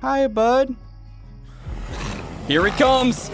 Hi, bud. Here he comes.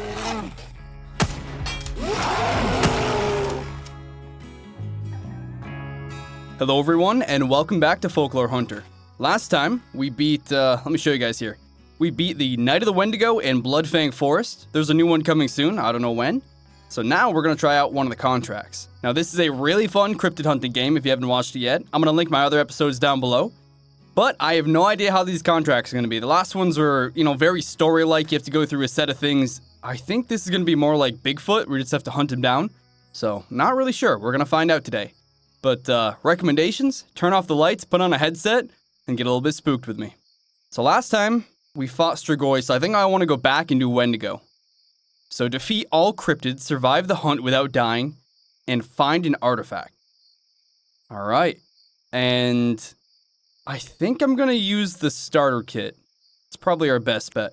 Hello, everyone, and welcome back to Folklore Hunter. Last time, we beat, let me show you guys here. We beat the Knight of the Wendigo in Bloodfang Forest. There's a new one coming soon, I don't know when. So now we're going to try out one of the contracts. Now, this is a really fun cryptid hunting game if you haven't watched it yet. I'm going to link my other episodes down below. But I have no idea how these contracts are going to be. The last ones were, very story-like. You have to go through a set of things. I think this is going to be more like Bigfoot. We just have to hunt him down. So, not really sure. We're going to find out today. But recommendations, turn off the lights, put on a headset, and get a little bit spooked with me. So last time, we fought Strigoi, so I think I want to go back and do Wendigo. So defeat all cryptids, survive the hunt without dying, and find an artifact. Alright. And I think I'm going to use the starter kit. It's probably our best bet.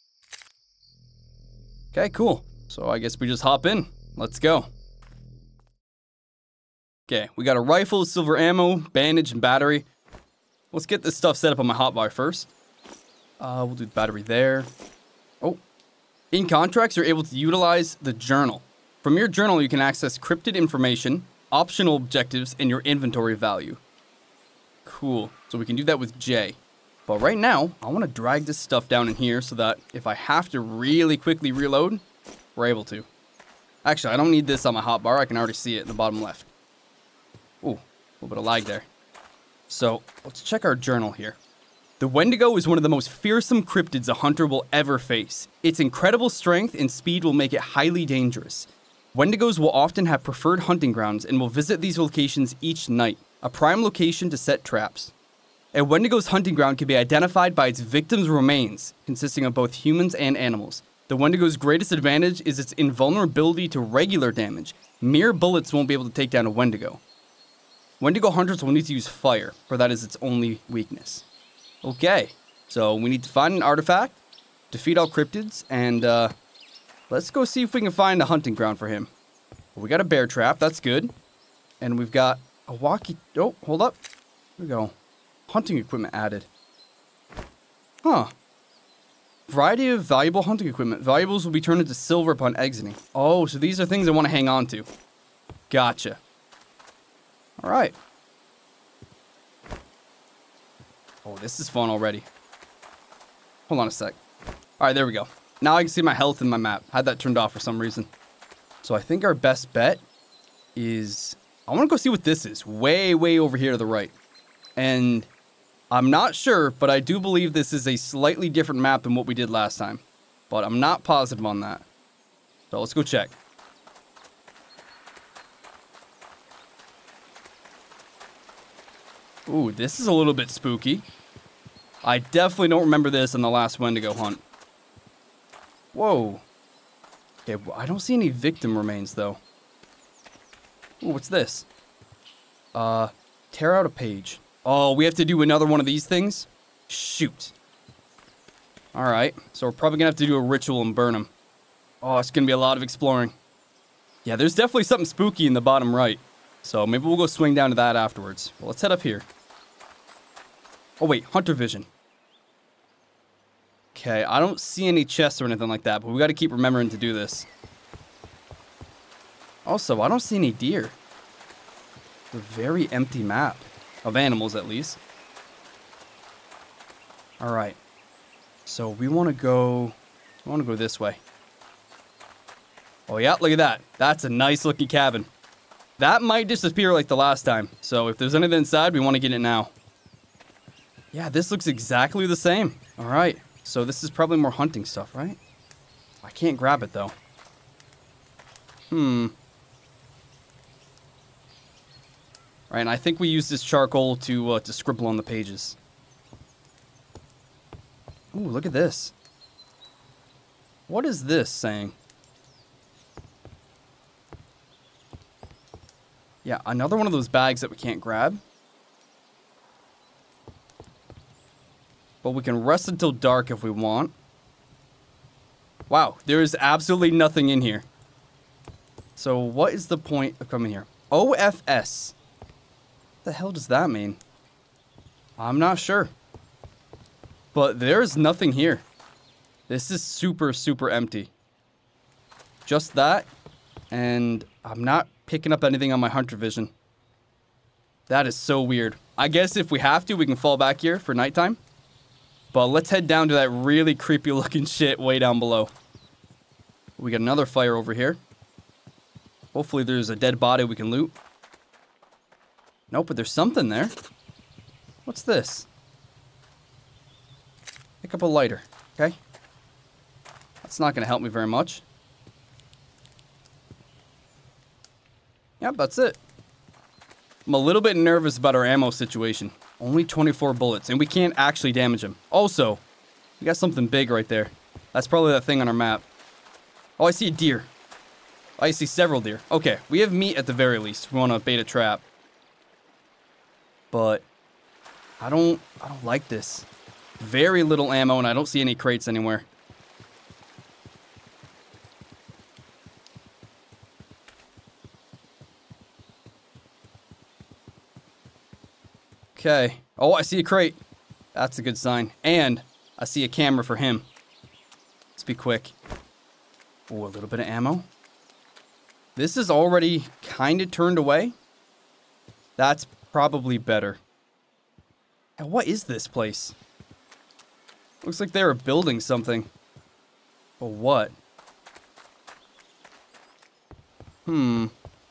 Okay, cool. So I guess we just hop in. Let's go. Okay, we got a rifle, silver ammo, bandage, and battery. Let's get this stuff set up on my hotbar first. We'll do the battery there. Oh. In contracts, you're able to utilize the journal. From your journal, you can access cryptid information, optional objectives, and your inventory value. Cool. So we can do that with J. But right now, I want to drag this stuff down in here so that if I have to really quickly reload, we're able to. Actually, I don't need this on my hotbar. I can already see it in the bottom left. Ooh, a little bit of lag there. So, let's check our journal here. The Wendigo is one of the most fearsome cryptids a hunter will ever face. Its incredible strength and speed will make it highly dangerous. Wendigos will often have preferred hunting grounds and will visit these locations each night, a prime location to set traps. A Wendigo's hunting ground can be identified by its victims' remains, consisting of both humans and animals. The Wendigo's greatest advantage is its invulnerability to regular damage. Mere bullets won't be able to take down a Wendigo. Wendigo hunters will need to use fire, for that is its only weakness. Okay, so we need to find an artifact, defeat all cryptids, and let's go see if we can find a hunting ground for him. We got a bear trap, that's good. And we've got a walkie... Oh, hold up. Here we go. Hunting equipment added. Huh. Variety of valuable hunting equipment. Valuables will be turned into silver upon exiting. Oh, so these are things I want to hang on to. Gotcha. Alright. Oh, this is fun already. Hold on a sec. Alright, there we go. Now I can see my health in my map. I had that turned off for some reason. So I think our best bet is... I want to go see what this is. Way, way over here to the right. And I'm not sure, but I do believe this is a slightly different map than what we did last time. But I'm not positive on that. So let's go check. Ooh, this is a little bit spooky. I definitely don't remember this in the last Wendigo hunt. Whoa. Okay, I don't see any victim remains, though. Ooh, what's this? Tear out a page. Oh, we have to do another one of these things? Shoot. Alright, so we're probably gonna have to do a ritual and burn them. Oh, it's gonna be a lot of exploring. Yeah, there's definitely something spooky in the bottom right. So maybe we'll go swing down to that afterwards. Well, let's head up here. Oh wait, hunter vision. Okay, I don't see any chests or anything like that, but we gotta keep remembering to do this. Also, I don't see any deer. It's a very empty map. Of animals, at least. Alright. So we want to go this way. Oh yeah, look at that. That's a nice looking cabin. That might disappear like the last time. So if there's anything inside, we want to get it now. Yeah, this looks exactly the same. Alright. So this is probably more hunting stuff, right? I can't grab it, though. Right, and I think we use this charcoal to scribble on the pages. Ooh, look at this. What is this saying? Yeah, another one of those bags that we can't grab. But we can rest until dark if we want. Wow, there is absolutely nothing in here. So what is the point of coming here? OFS. What the hell does that mean? I'm not sure. But there's nothing here. This is super, super empty. Just that, and I'm not picking up anything on my hunter vision. That is so weird. I guess if we have to, we can fall back here for nighttime. But let's head down to that really creepy looking shit way down below. We got another fire over here. Hopefully there's a dead body we can loot. Nope, but there's something there. What's this? Pick up a lighter, okay? That's not going to help me very much. Yep, that's it. I'm a little bit nervous about our ammo situation. Only 24 bullets, and we can't actually damage him. Also, we got something big right there. That's probably that thing on our map. Oh, I see a deer. I see several deer. Okay, we have meat at the very least. We want to bait a trap. But I don't like this. Very little ammo, and I don't see any crates anywhere. Okay. Oh, I see a crate. That's a good sign. And I see a camera for him. Let's be quick. Oh, a little bit of ammo. This is already kind of turned away. That's probably better. Now, what is this place? Looks like they were building something. But what? Okay,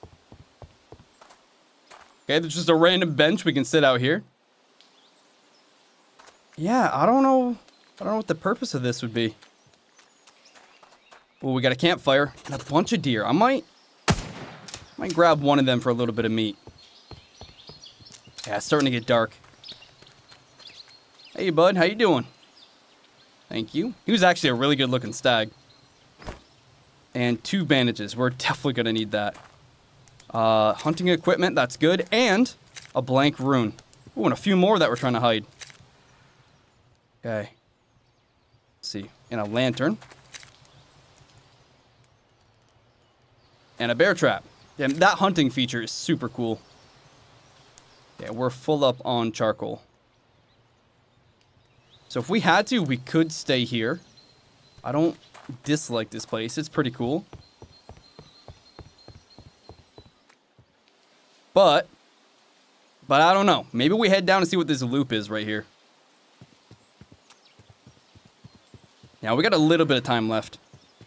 there's just a random bench we can sit out here. Yeah, I don't know what the purpose of this would be. Well, we got a campfire and a bunch of deer. I might grab one of them for a little bit of meat. Yeah, it's starting to get dark. Hey, bud, how you doing? Thank you. He was actually a really good looking stag. And 2 bandages. We're definitely gonna need that. Hunting equipment, that's good. And a blank rune. Ooh, and a few more that we're trying to hide. Okay. Let's see. And a lantern. And a bear trap. Yeah, that hunting feature is super cool. Yeah, we're full up on charcoal. So if we had to, we could stay here. I don't dislike this place. It's pretty cool. But I don't know. Maybe we head down and see what this loop is right here. Now, we got a little bit of time left.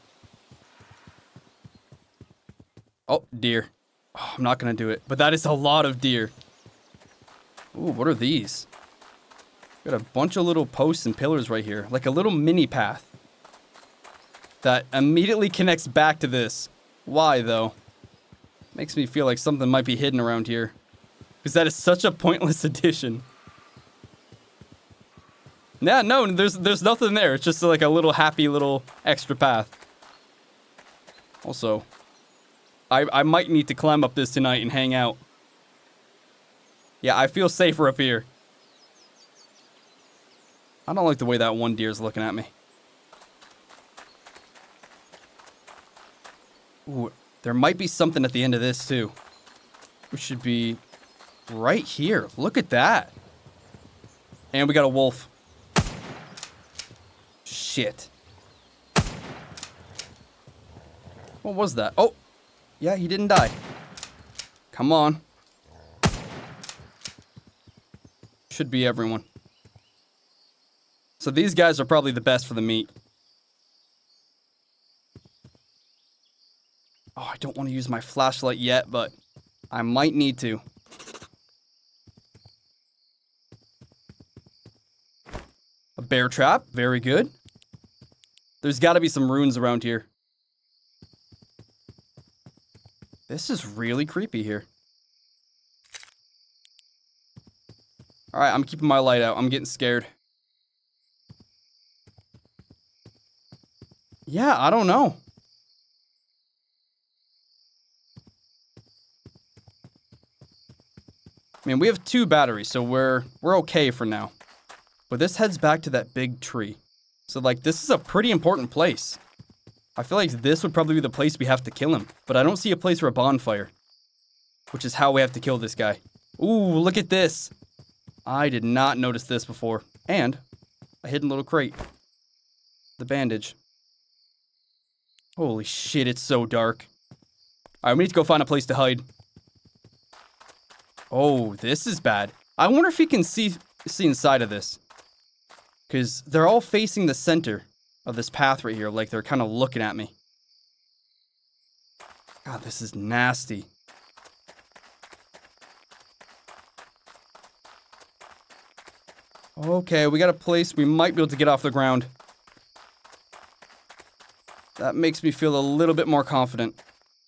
Oh, deer. Oh, I'm not going to do it. But that is a lot of deer. Ooh, what are these? Got a bunch of little posts and pillars right here. Like a little mini path. That immediately connects back to this. Why, though? Makes me feel like something might be hidden around here. Because that is such a pointless addition. Yeah, no, there's nothing there. It's just like a little happy little extra path. Also, I might need to climb up this tonight and hang out. Yeah, I feel safer up here. I don't like the way that one deer's looking at me. Ooh, there might be something at the end of this, too. Which should be right here. Look at that. And we got a wolf. Shit. What was that? Oh, yeah, he didn't die. Come on. Should be everyone. So these guys are probably the best for the meat. Oh, I don't want to use my flashlight yet, but I might need to. A bear trap, very good. There's got to be some runes around here. This is really creepy here. Alright, I'm keeping my light out. I'm getting scared. Yeah, I don't know. I mean, we have 2 batteries, so we're okay for now. But this heads back to that big tree. So, like, this is a pretty important place. I feel like this would probably be the place we have to kill him. But I don't see a place for a bonfire. Which is how we have to kill this guy. Ooh, look at this. I did not notice this before. And a hidden little crate. The bandage. Holy shit, it's so dark. Alright, we need to go find a place to hide. Oh, this is bad. I wonder if you can see inside of this. Because they're all facing the center of this path right here. Like they're kind of looking at me. God, this is nasty. Okay, we got a place we might be able to get off the ground. That makes me feel a little bit more confident.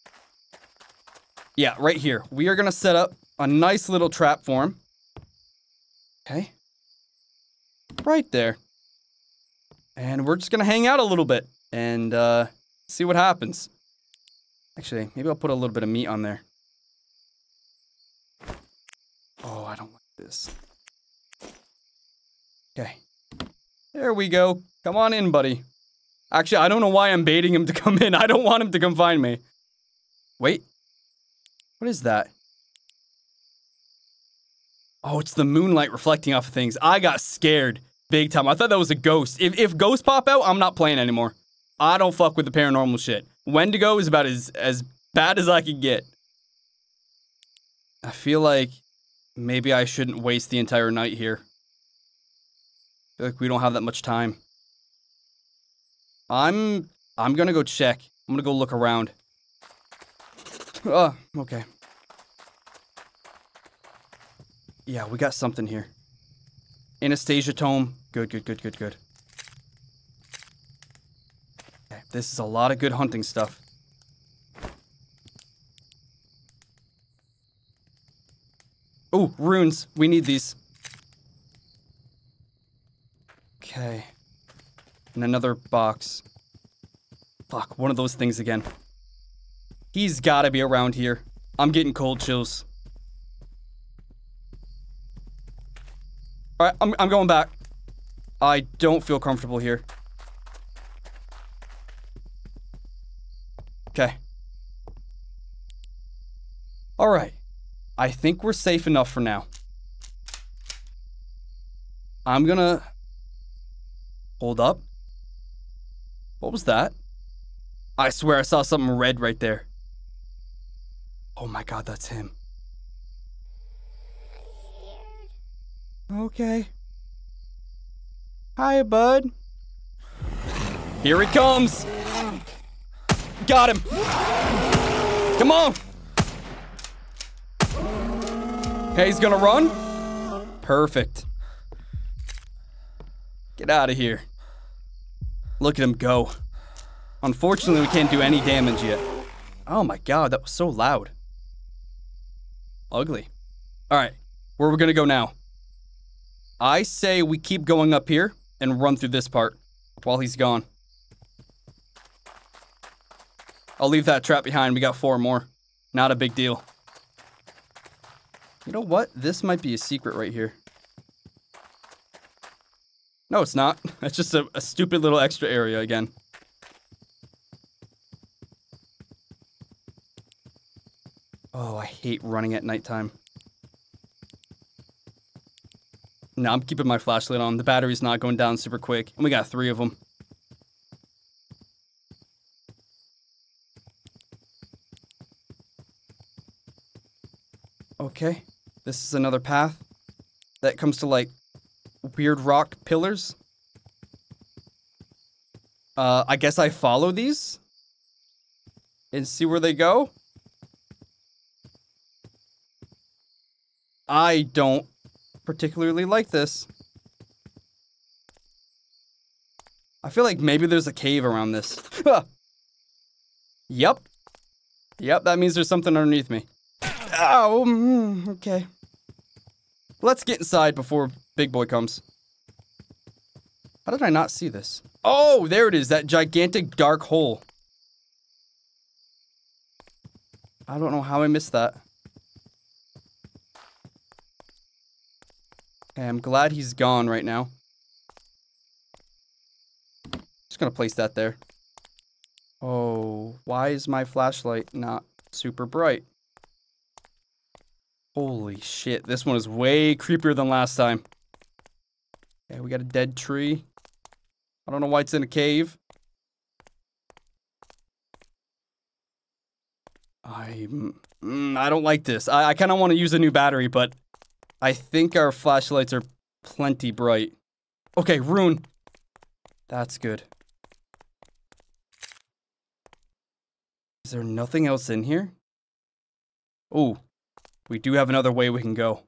Yeah, right here. We are going to set up a nice little trap for him. Okay. Right there. And we're just going to hang out a little bit and see what happens. Actually, maybe I'll put a little bit of meat on there. Oh, I don't like this. Okay. There we go. Come on in, buddy. Actually, I don't know why I'm baiting him to come in. I don't want him to come find me. Wait. What is that? Oh, it's the moonlight reflecting off of things. I got scared big time. I thought that was a ghost. If ghosts pop out, I'm not playing anymore. I don't fuck with the paranormal shit. Wendigo is about as bad as I could get. I feel like maybe I shouldn't waste the entire night here. I feel like we don't have that much time. I'm gonna go check. I'm gonna go look around. Okay. Yeah, we got something here. Anastasia tome. Good. Okay, this is a lot of good hunting stuff. Oh, runes. We need these. Okay. And another box. Fuck, one of those things again. He's gotta be around here. I'm getting cold chills. Alright, I'm going back. I don't feel comfortable here. Okay. Alright. I think we're safe enough for now. I'm gonna... Hold up. What was that? I swear I saw something red right there. Oh my god, that's him. Okay. Hi, bud. Here he comes. Got him. Come on. Okay, he's gonna run. Perfect. Get out of here. Look at him go. Unfortunately, we can't do any damage yet. Oh my god, that was so loud. Ugly. Alright, where are we gonna go now? I say we keep going up here and run through this part while he's gone. I'll leave that trap behind. We got 4 more. Not a big deal. You know what? This might be a secret right here. No, it's not. It's just a stupid little extra area again. Oh, I hate running at nighttime. No, I'm keeping my flashlight on. The battery's not going down super quick. And we got 3 of them. Okay. This is another path that comes to, like, weird rock pillars. I guess I follow these and see where they go. I don't particularly like this. I feel like maybe there's a cave around this. Yep. Yep, that means there's something underneath me. Oh, okay. Let's get inside before Big Boy comes. How did I not see this? Oh, there it is, that gigantic dark hole. I don't know how I missed that. Okay, I'm glad he's gone right now. Just gonna place that there. Oh, why is my flashlight not super bright? Holy shit, this one is way creepier than last time. Okay, we got a dead tree. I don't know why it's in a cave. I don't like this. I kind of want to use a new battery, but I think our flashlights are plenty bright. Okay, rune. That's good. Is there nothing else in here? Oh, we do have another way we can go.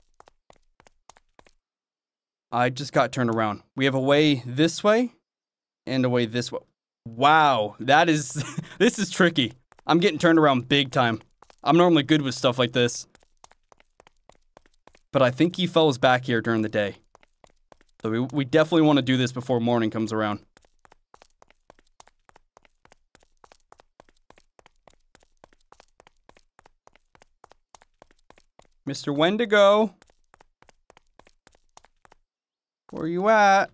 I just got turned around. We have a way this way and a way this way. Wow, that is... this is tricky. I'm getting turned around big time. I'm normally good with stuff like this. But I think he falls back here during the day. So we definitely want to do this before morning comes around. Mr. Wendigo. Where are you at?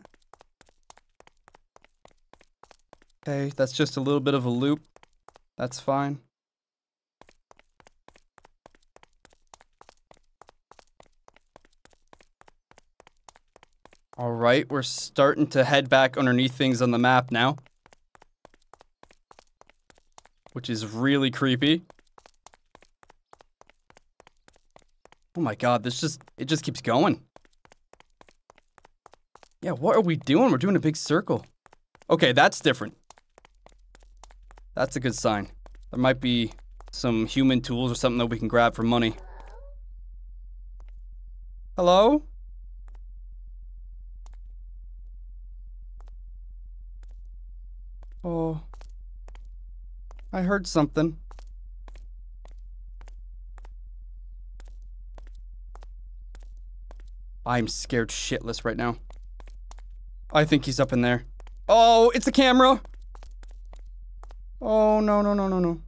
Okay, that's just a little bit of a loop. That's fine. Alright, we're starting to head back underneath things on the map now. Which is really creepy. Oh my god, it just keeps going. Yeah, what are we doing? We're doing a big circle. Okay, that's different. That's a good sign. There might be some human tools or something that we can grab for money. Hello? Oh. I heard something. I'm scared shitless right now. I think he's up in there. Oh, it's a camera! Oh, no, no, no, no, no.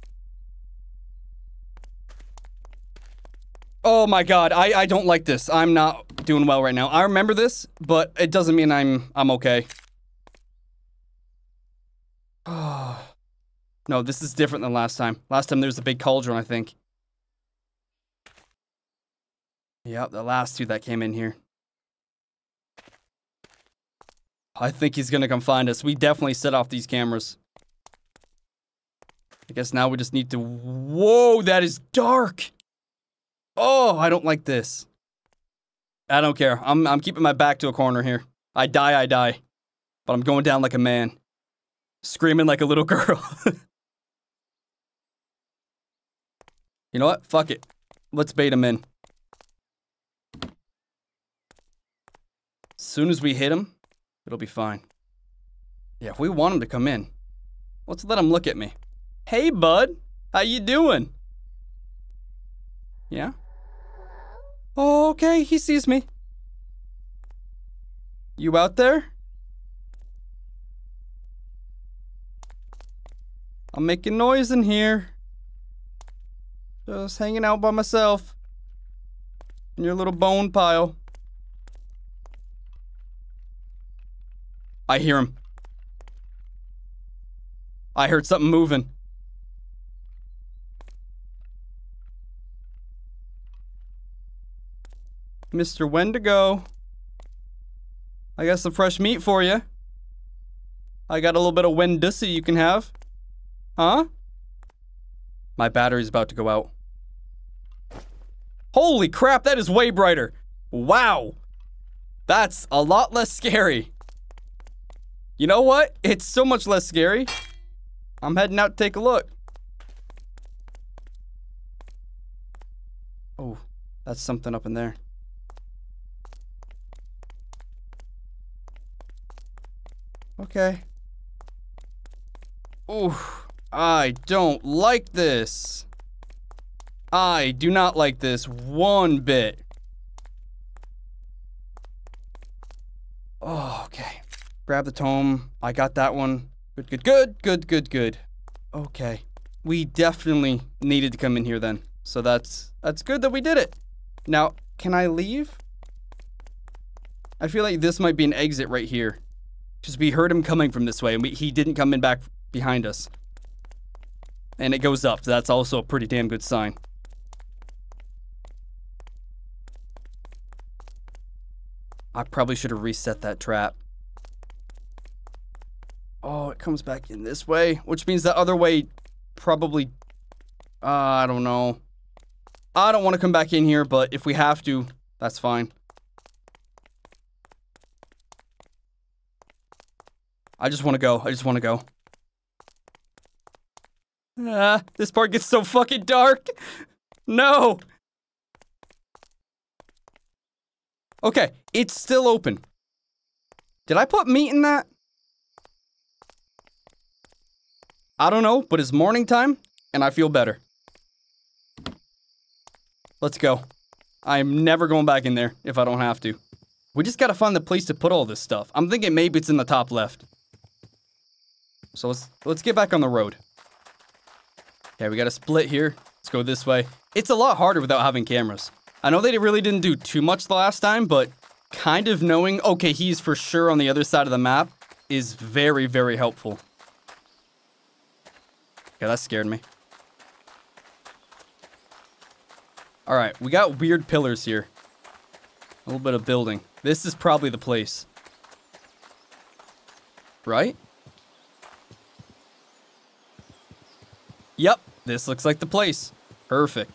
Oh my god, I don't like this. I'm not doing well right now. I remember this, but it doesn't mean I'm okay. Oh. No, this is different than last time. Last time there was a big cauldron, I think. Yep, the last two that came in here. I think he's gonna come find us. We definitely set off these cameras. I guess now we just need to... Whoa, that is dark! Oh, I don't like this. I don't care. I'm keeping my back to a corner here. I die. But I'm going down like a man. Screaming like a little girl. You know what? Fuck it. Let's bait him in. As soon as we hit him, it'll be fine. Yeah, if we want him to come in, let's let him look at me. Hey, bud. How you doing? Yeah? Oh, okay, he sees me. You out there? I'm making noise in here. Just hanging out by myself. In your little bone pile. I hear him. I heard something moving. Mr. Wendigo. I got some fresh meat for you. I got a little bit of Wendussy you can have. Huh? My battery's about to go out. Holy crap, that is way brighter. Wow. That's a lot less scary. You know what? It's so much less scary. I'm heading out to take a look. Oh, that's something up in there. Okay. Ooh, I don't like this. I do not like this one bit. Oh, okay. Grab the tome. I got that one. Good. Okay. We definitely needed to come in here then. So that's good that we did it. Now, can I leave? I feel like this might be an exit right here. Because we heard him coming from this way, and he didn't come in back behind us. And it goes up, so that's also a pretty damn good sign. I probably should have reset that trap. Oh, it comes back in this way, which means that other way probably... I don't know. I don't want to come back in here, but if we have to, that's fine. I just want to go. I just want to go. This part gets so fucking dark. No. Okay, it's still open. Did I put meat in that? I don't know, but it's morning time, and I feel better. Let's go. I'm never going back in there if I don't have to. We just gotta find the place to put all this stuff. I'm thinking maybe it's in the top left. So let's get back on the road. Okay, we got a split here. Let's go this way. It's a lot harder without having cameras. I know they really didn't do too much the last time, but kind of knowing, okay, he's for sure on the other side of the map is very, very helpful. Okay, that scared me. Alright, we got weird pillars here. A little bit of building. This is probably the place. Right? Yep, this looks like the place. Perfect.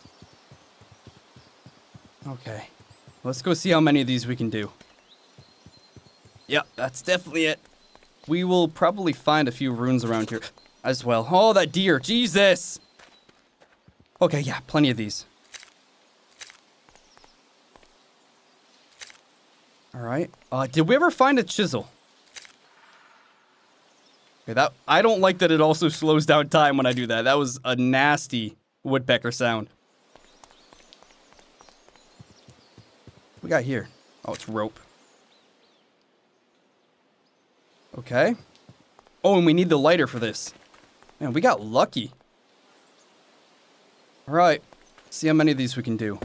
Okay, let's go see how many of these we can do. Yep, that's definitely it. We will probably find a few runes around here as well. Oh, that deer, Jesus! Okay, yeah, plenty of these. Alright, did we ever find a chisel? Okay, I don't like that it also slows down time when I do that. That was a nasty woodpecker sound. What we got here? Oh, it's rope. Okay. Oh, and we need the lighter for this. Man, we got lucky. Alright. See how many of these we can do.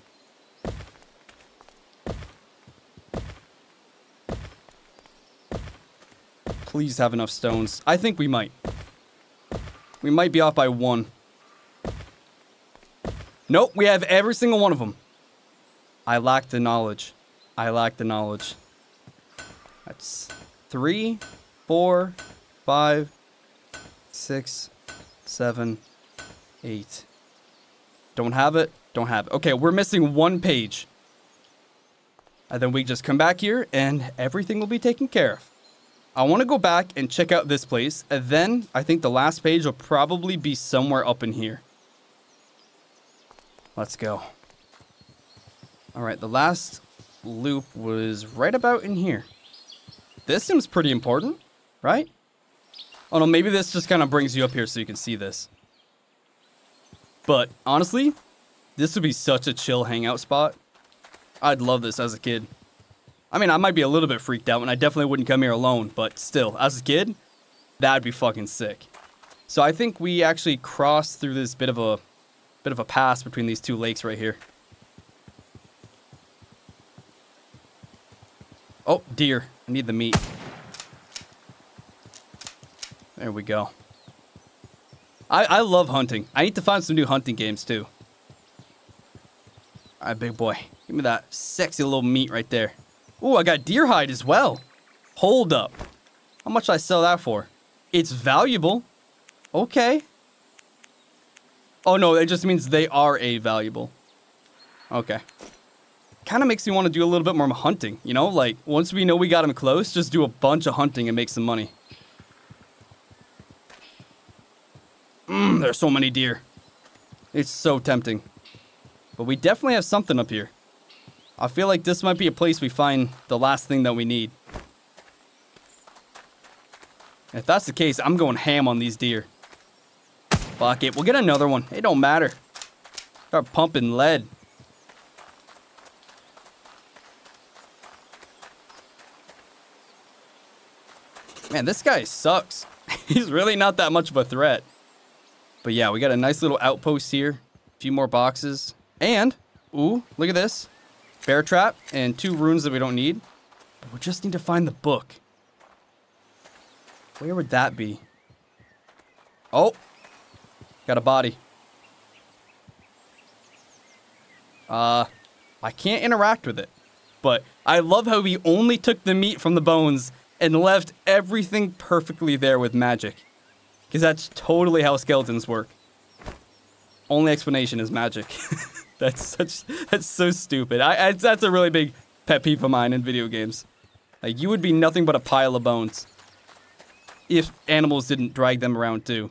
Please have enough stones. I think we might. We might be off by one. Nope, we have every single one of them. I lack the knowledge. I lack the knowledge. That's 3, 4, 5, 6, 7, 8. Don't have it. Don't have it. Okay, we're missing one page. And then we just come back here and everything will be taken care of. I want to go back and check out this place, and then I think the last page will probably be somewhere up in here. Let's go. Alright, the last loop was right about in here. This seems pretty important, right? Oh no, maybe this just kind of brings you up here so you can see this. But honestly, this would be such a chill hangout spot. I'd love this as a kid. I mean, I might be a little bit freaked out, and I definitely wouldn't come here alone, but still, as a kid, that'd be fucking sick. So I think we actually crossed through this bit of a pass between these two lakes right here. Oh, deer. I need the meat. There we go. I love hunting. I need to find some new hunting games, too. Alright, big boy. Give me that sexy little meat right there. Ooh, I got deer hide as well. Hold up. How much did I sell that for? It's valuable. Okay. Oh, no, it just means they are valuable. Okay. Kind of makes me want to do a little bit more hunting, you know? Like, once we know we got them close, just do a bunch of hunting and make some money. There's so many deer. It's so tempting. But we definitely have something up here. I feel like this might be a place we find the last thing that we need. If that's the case, I'm going ham on these deer. Fuck it, we'll get another one. It don't matter. Start pumping lead. Man, this guy sucks. He's really not that much of a threat. But yeah, we got a nice little outpost here. A few more boxes. And, ooh, look at this. Bear trap and 2 runes that we don't need. But we just need to find the book. Where would that be? Oh, got a body. I can't interact with it. But I love how he only took the meat from the bones and left everything perfectly there with magic. Because that's totally how skeletons work. Only explanation is magic. That's so stupid. That's a really big pet peeve of mine in video games. Like, you would be nothing but a pile of bones if animals didn't drag them around too.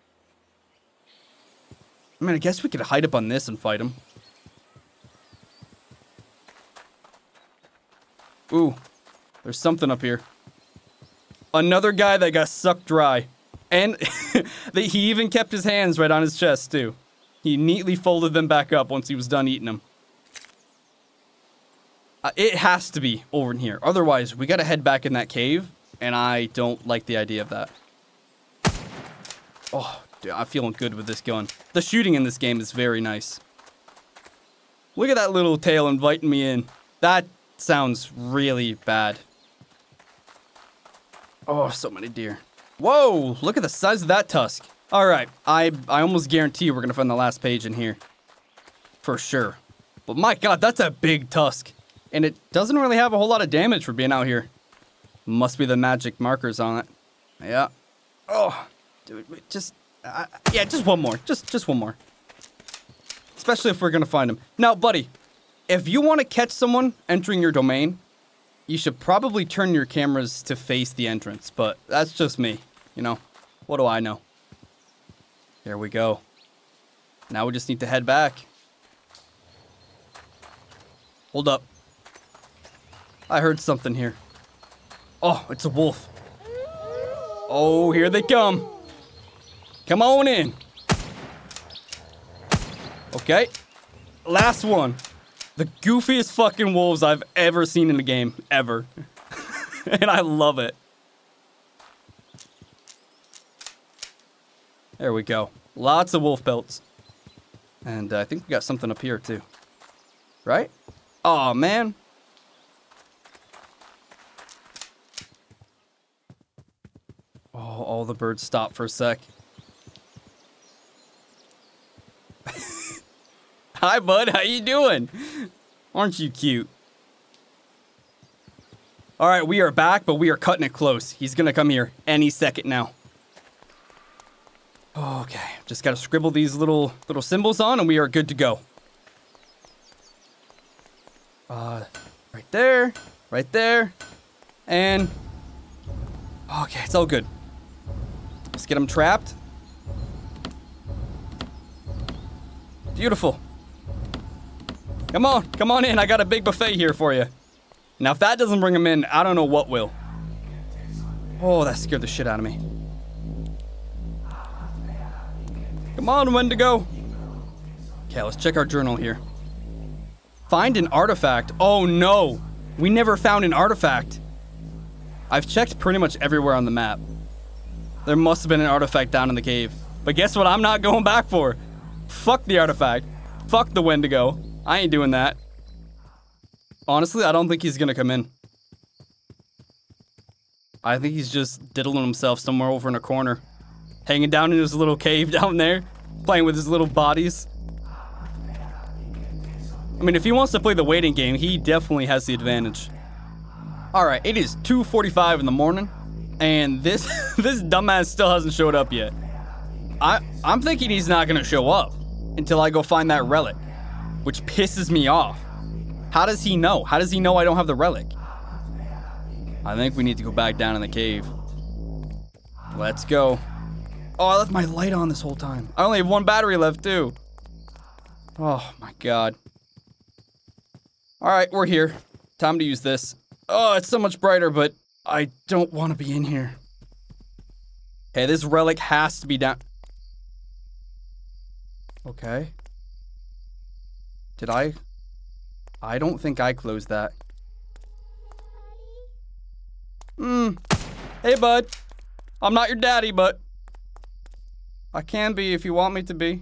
I mean, I guess we could hide up on this and fight him. Ooh, there's something up here. Another guy that got sucked dry. And he even kept his hands right on his chest too. He neatly folded them back up once he was done eating them. It has to be over in here. Otherwise, we gotta head back in that cave. And I don't like the idea of that. Oh, dude, I'm feeling good with this gun. The shooting in this game is very nice. Look at that little tail inviting me in. That sounds really bad. Oh, so many deer. Whoa, look at the size of that tusk. All right, I almost guarantee we're gonna find the last page in here. For sure. But my God, that's a big tusk. And it doesn't really have a whole lot of damage for being out here. Must be the magic markers on it. Yeah. Oh, dude, just one more. Just one more. Especially if we're gonna find him. Now, buddy, if you want to catch someone entering your domain, you should probably turn your cameras to face the entrance. But that's just me. You know, what do I know? There we go. Now we just need to head back. Hold up. I heard something here. Oh, it's a wolf. Oh, here they come. Come on in. Okay. Last one. The goofiest fucking wolves I've ever seen in a game. Ever. And I love it. There we go. Lots of wolf pelts. And I think we got something up here too. Right? Aw, man. Oh, all the birds stop for a sec. Hi, bud. How you doing? Aren't you cute? All right, we are back, but we are cutting it close. He's gonna come here any second now. Okay, just gotta scribble these little symbols on, and we are good to go. Right there, and okay, it's all good. Let's get him trapped. Beautiful. Come on in. I got a big buffet here for you. Now, if that doesn't bring him in, I don't know what will. Oh, that scared the shit out of me. Come on, Wendigo. Okay, let's check our journal here. Find an artifact. Oh, no. We never found an artifact. I've checked pretty much everywhere on the map. There must have been an artifact down in the cave. But guess what I'm not going back for? Fuck the artifact. Fuck the Wendigo. I ain't doing that. Honestly, I don't think he's gonna come in. I think he's just diddling himself somewhere over in a corner. Hanging down in his little cave down there. Playing with his little bodies. I mean, if he wants to play the waiting game, he definitely has the advantage. Alright, it is 2:45 in the morning. And this dumbass still hasn't showed up yet. I'm thinking he's not gonna show up until I go find that relic, which pisses me off. How does he know? How does he know I don't have the relic? I think we need to go back down in the cave. Let's go. Oh, I left my light on this whole time. I only have one battery left too. Oh my God. All right, we're here. Time to use this. Oh, it's so much brighter, but I don't want to be in here. Okay, this relic has to be down. Okay. Did I? I don't think I closed that. Hey, bud. I'm not your daddy, but I can be if you want me to be.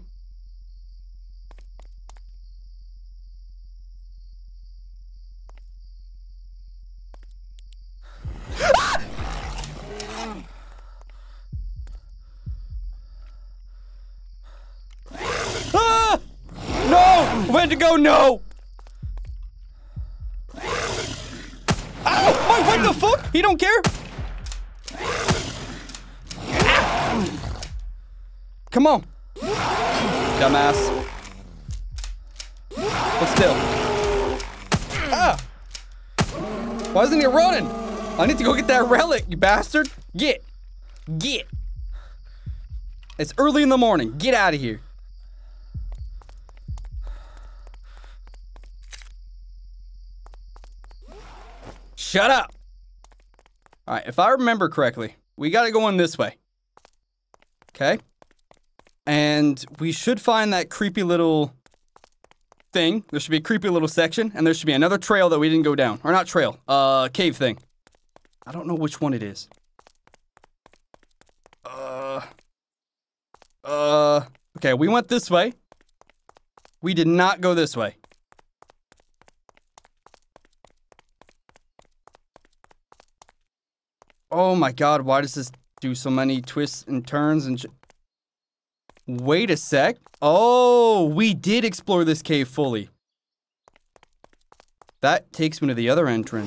Ah! No! Wendigo, no! fuck? He don't care? Come on. Dumbass. But still. Ah! Why isn't he running? I need to go get that relic, you bastard. Get. It's early in the morning. Get out of here. Shut up. All right, if I remember correctly, we got to go in this way. Okay. And we should find that creepy little thing. There should be a creepy little section, and there should be another trail that we didn't go down. Or not trail, cave thing. I don't know which one it is. Okay, we went this way. We did not go this way. Oh my god, why does this do so many twists and turns and wait a sec. Oh, we did explore this cave fully. That takes me to the other entrance.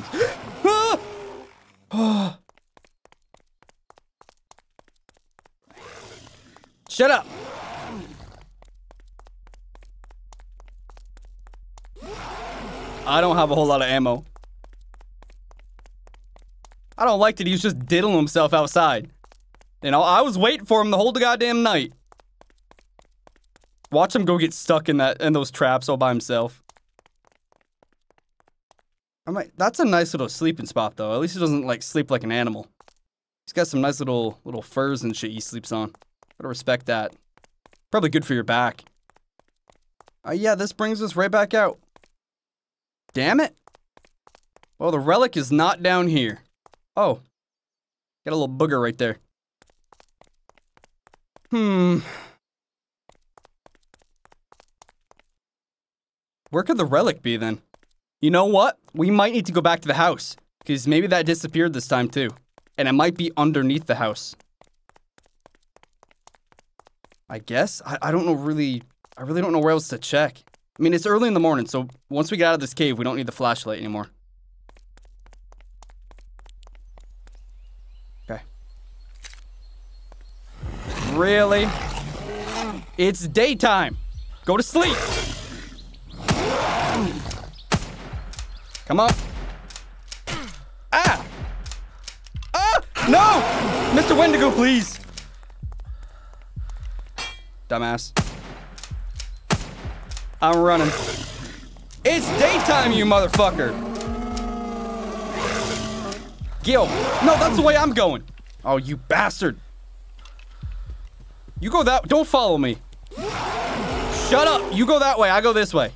Ah! Shut up. I don't have a whole lot of ammo. I don't like that he's just diddling himself outside. You know, I was waiting for him the whole goddamn night. Watch him go get stuck in those traps all by himself. That's a nice little sleeping spot though. At least he doesn't like sleep like an animal. He's got some nice little furs and shit he sleeps on. Gotta respect that. Probably good for your back. Yeah, this brings us right back out. Damn it. Well, the relic is not down here. Oh. Got a little booger right there. Where could the relic be then? You know what? We might need to go back to the house. Because maybe that disappeared this time too. And it might be underneath the house. I guess? I don't know really... I really don't know where else to check. I mean, it's early in the morning, so once we get out of this cave, we don't need the flashlight anymore. Okay. Really? It's daytime! Go to sleep! Come on. Ah! Ah! No! Mr. Wendigo, please! Dumbass. I'm running. It's daytime, you motherfucker! Gil. No, that's the way I'm going. Oh, you bastard. You go that... Don't follow me. Shut up. You go that way. I go this way.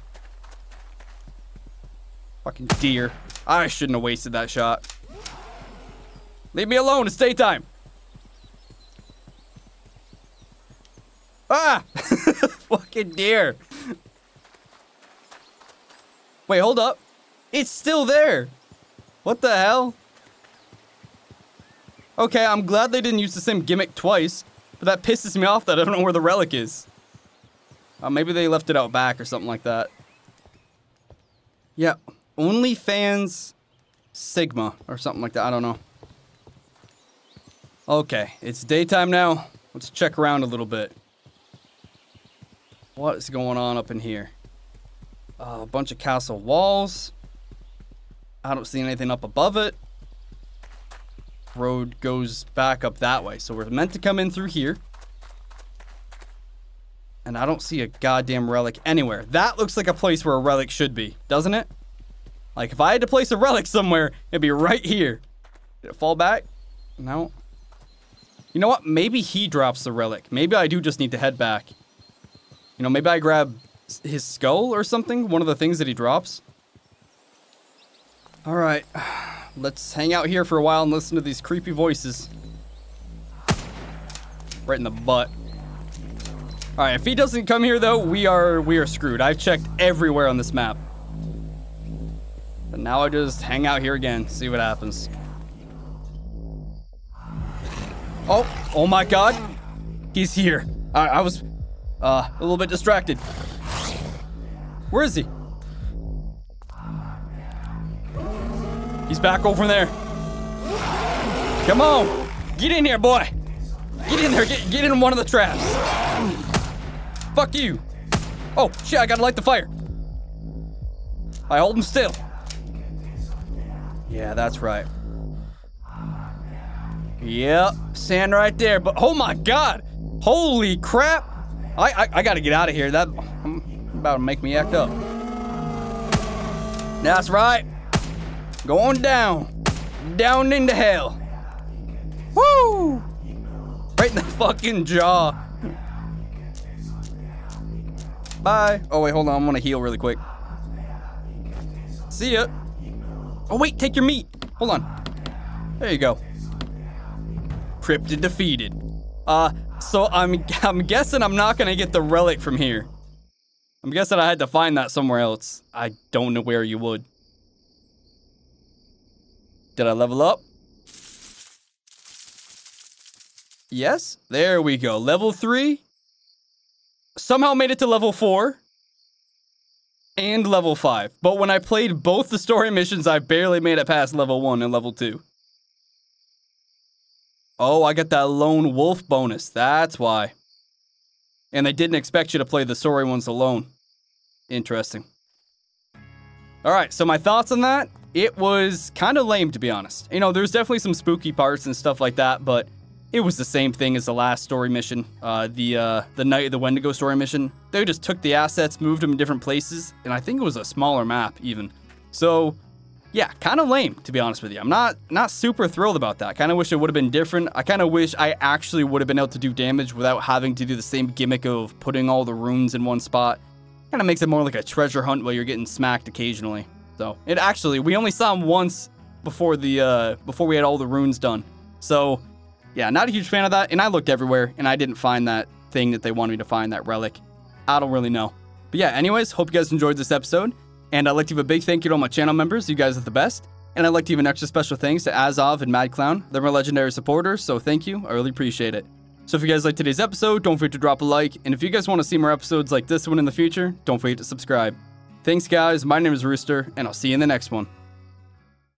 Fucking deer. I shouldn't have wasted that shot. Leave me alone. It's daytime. Ah! Fucking deer. Wait, hold up. It's still there. What the hell? Okay, I'm glad they didn't use the same gimmick twice, but that pisses me off that I don't know where the relic is. Maybe they left it out back or something like that. Yeah, OnlyFans Sigma or something like that. I don't know. Okay, it's daytime now. Let's check around a little bit. What is going on up in here? A bunch of castle walls. I don't see anything up above it. Road goes back up that way. So we're meant to come in through here. And I don't see a goddamn relic anywhere. That looks like a place where a relic should be, doesn't it? Like, if I had to place a relic somewhere, it'd be right here. Did it fall back? No. You know what? Maybe he drops the relic. Maybe I do just need to head back. You know, maybe I grab his skull or something? One of the things that he drops? Alright. Let's hang out here for a while and listen to these creepy voices. Right in the butt. Alright, if he doesn't come here though, we are screwed. I've checked everywhere on this map. But now I just hang out here again, see what happens. Oh my god. He's here. I was a little bit distracted. Where is he? He's back over there. Come on. Get in here, boy. Get in there. Get in one of the traps. Fuck you. Oh, shit, I gotta light the fire. I hold him still. Yeah, that's right. Yep, sand right there. But oh my god, holy crap! I gotta get out of here. That about to make me act up. That's right. Going down into hell. Woo! Right in the fucking jaw. Bye. Oh wait, hold on. I'm gonna heal really quick. See ya. Oh wait, take your meat. Hold on. There you go. Cryptid defeated. So I'm guessing I'm not gonna get the relic from here. I'm guessing I had to find that somewhere else. I don't know where you would. Did I level up? Yes, there we go. Level 3. Somehow made it to level 4. And level 5. But when I played both the story missions, I barely made it past level 1 and level 2. Oh, I got that lone wolf bonus. That's why. And they didn't expect you to play the story ones alone. Interesting. Alright, so my thoughts on that? It was kind of lame, to be honest. You know, there's definitely some spooky parts and stuff like that, but it was the same thing as the last story mission. The Night of the Wendigo story mission. They just took the assets, moved them in different places, and I think it was a smaller map, even. So, yeah, kind of lame, to be honest with you. I'm not super thrilled about that. Kind of wish it would have been different. I kind of wish I actually would have been able to do damage without having to do the same gimmick of putting all the runes in one spot. Kind of makes it more like a treasure hunt while you're getting smacked occasionally. So, it actually, we only saw him once before we had all the runes done. So, yeah, not a huge fan of that. And I looked everywhere, and I didn't find that thing that they wanted me to find, that relic. I don't really know. But yeah, anyways, hope you guys enjoyed this episode. And I'd like to give a big thank you to all my channel members. You guys are the best. And I'd like to give an extra special thanks to Azov and Mad Clown. They're my legendary supporters, so thank you. I really appreciate it. So if you guys liked today's episode, don't forget to drop a like. And if you guys want to see more episodes like this one in the future, don't forget to subscribe. Thanks, guys. My name is Rooster, and I'll see you in the next one.